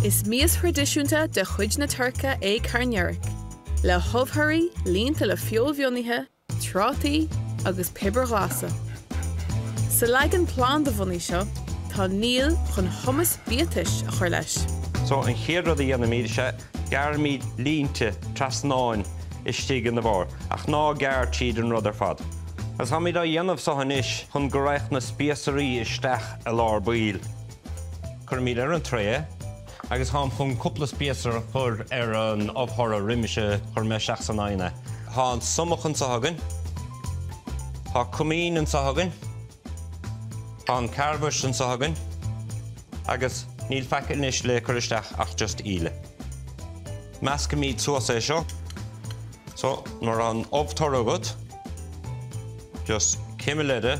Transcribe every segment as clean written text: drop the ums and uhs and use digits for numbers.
Is míos tradiisiúnta de chuid na Turca é carnearach, le Ubhthoradh líonta le fiol bhionnaithe, trátaí agus pibir ghlasa. Sa leagan Planda bhunaí seo, tá níl chun Hummus Biatais a chur leis. So an chéad a dhéanam míad se gearmíd líonta trasnáin is stígan na bhar, ach ná gear tíad an rud ar fad. As ha míad a dhéanamh sohan is chun go raibh na spéasarí isteach a lár buil. Chur míad ar an tré, agus ham chun cúpla spéasar chur ar an Ubhthoradh rimise chur me seach san aine. Tá an sumach an sahagan, tá cuimín an sahagan, tá an cearbhais an sahagan, agus níl feiceáil níos le chur isteach ach just íle. Measca míad suas é seo, so nuair an Ubhthoradh agat, just céime leide,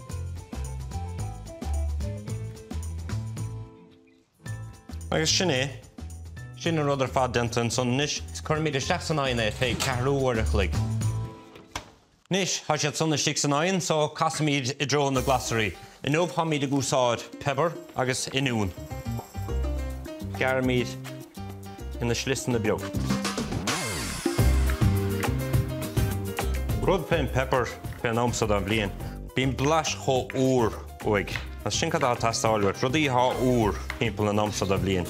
agus sin sin an rud ar fad dentan son níos chur míad isteach san aine fé cearúach le. Níos tá siad son isteach san aine, so casa míad I dro na glasarí. In nómh ha míad a gúsáid pepper agus inún. Gear míad ina slisan na beag. Rud féin pepper féin amsad an bblion. Bíon blas cho úr uig. As sin cad tastáilúir, rudaí há úr timpeall an amsad a bblion.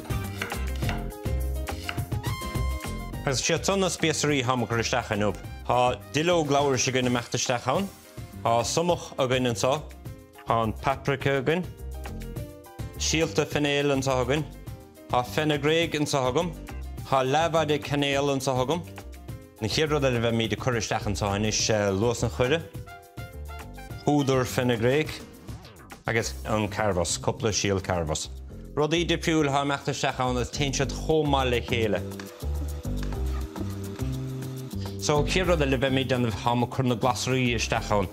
As siad son na spéasarí ha mo chur isteach inúb. Tá dhuilleog labhrais a gine meachta isteach ann. Tá sumach a gine an sa. Tá an paprika a gine. Síolta cainéil an sa hagan. Tá feinigréig an sa hagam. Tá labhrais cainéil an sa hagam. Na chéad rud a bheith míad a chur isteach an sa is luas na chuide. Púdar feinigréig. Agus an cearbhas, cúpla síol cearbhas. Rudaí dipsiúil ha meachta isteach ann is tinsead chomá le chéile. So céad rud a bheith míad an ha mo chur na glasarí isteach ann.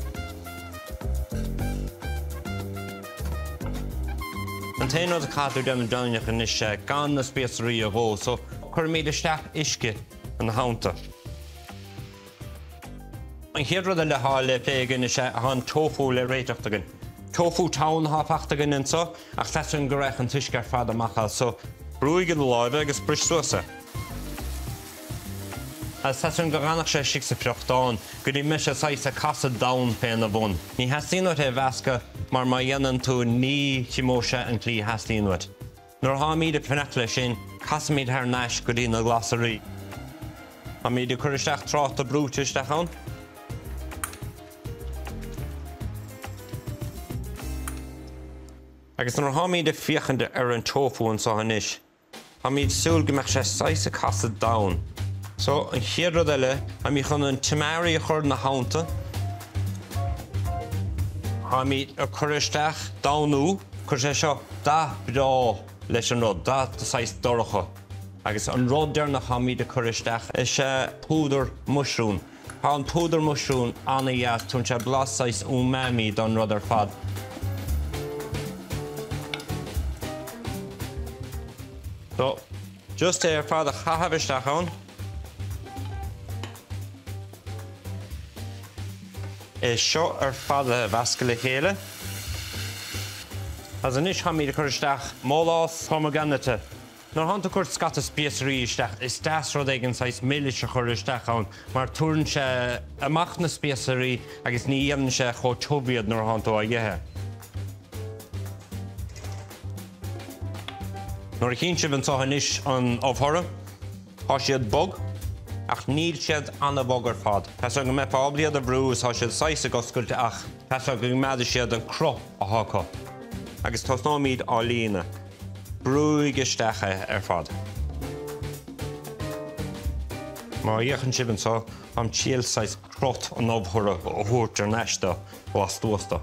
An taon rud a cadú den dainneach in is gan na spéasarí a bhó, so chur míad isteach isce an haunta. An chéad rud a le há le pléigean is an tofu le réiteachtagan. Tofu tán há pachtagan in so, ach tesin go raibh an tuisce ar fad amachal, so brúig an láide agus bris suasa. As tesin go ranach sé sig sa preachtáin, go dtí me sé a casa dain féin a bhun. Ní heastíonhait é bheasca mar má dhéanann tú ní timóise an clí heastíonhait. Nuair há míad a prenach lei sin, casa míad ar neis go dtí na glasarí. Tá míad a chur isteach tráta brúte isteach ann. Agus nuair há míad a fiochan ar an tofu an sa hanis. Tá míad súil go meach sé 6 a casa dain. So, an chéad rud eile, ha mí chun an timéirí a chur na haunta. Ha mí a chur isteach dainú, chur sé seo da brá leis an rud, da sais doracha. Agus an rud dearna ha mí a chur isteach is púdar mushroom. Ha an púdar mushroom anna iad tún sé blas sais umami don rud ar fad. So, just ar fad a chahab isteach ann. Is seo ar fad a bheasca le chéile. As an is ha míad a chur isteach mólás pomegranate. Nuair hananta chuir scata spéasarí isteach, is deas rud ag an 6 milliis a chur isteach ann, mar túrann sé amach na spéasarí agus ní dhéanann sé cho tubiad nuair hananta a dhéithe. Nuair a chin sibh an sa hanis an Ubhthoradh, tá siad bog, ach níl siad anna bog ar fad. Tás go me pábliad a brús tá siad 6 a goscailte ach tás go meada siad an crop a hácha. Agus tás ná míad á lína. Brúig isteacha ar fad. Má dhéachann sibh an sa am tíal 6 crot an Ubhthoradh ó thuairt ar neista ó astúasta.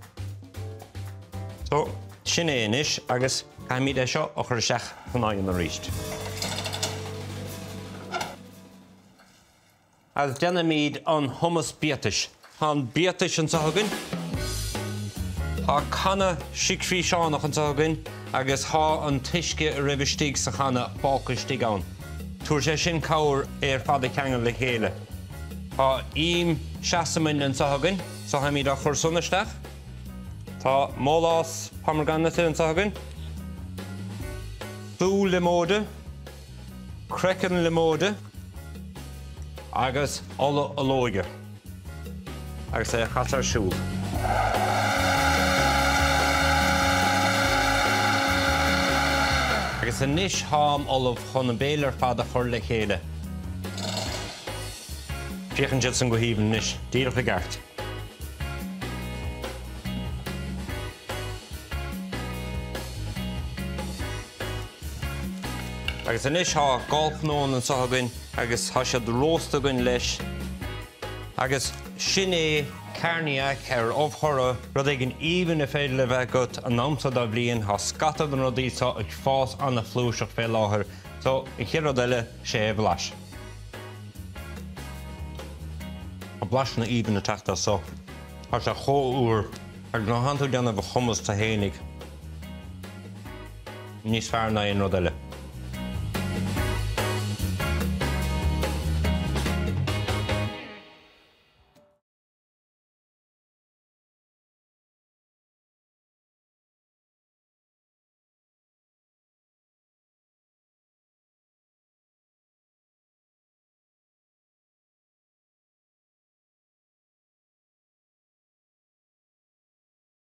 So, sin é inis agus caimíad é seo a chur isteach chun áin an ríist. As déanana míad an Hummus Biatais. Tá an Biatais an sahagan. Tá canna sicrí seánach an sahagan, agus há an tuisce a roimh stíg sa chana báca stíg ann. Túair sé sin cabhair ar fad a cheangal le chéile. Tá seasamhain an sahagan, so ha míad a chur son isteach. Tá mólás pomegranate an sahagan. fúl le móide, creiceann le móide, agus olóige. Agus é chatar siúl. Agus a níos háam olomh chun an bélar fad a chur le chéile. Fiochan siad san go híomhann níos, díreach a gceart. Agus a níos há gálpnón an sothagainn, agus há siad róstagainn leis. Agus sin é carniach ar Ubhthoradh rud éigean even a féidir le bheith agat an amsa dá bliain há scatad an rudaí tá ag fás anna flúiseach fé láthair, so i chéad rud eile sé bhlas. A blas na even a teachta so. Tá sé chóúr ar gnáhanú deanna bh Hummas tá hénig. Níos fearr na aon rud eile.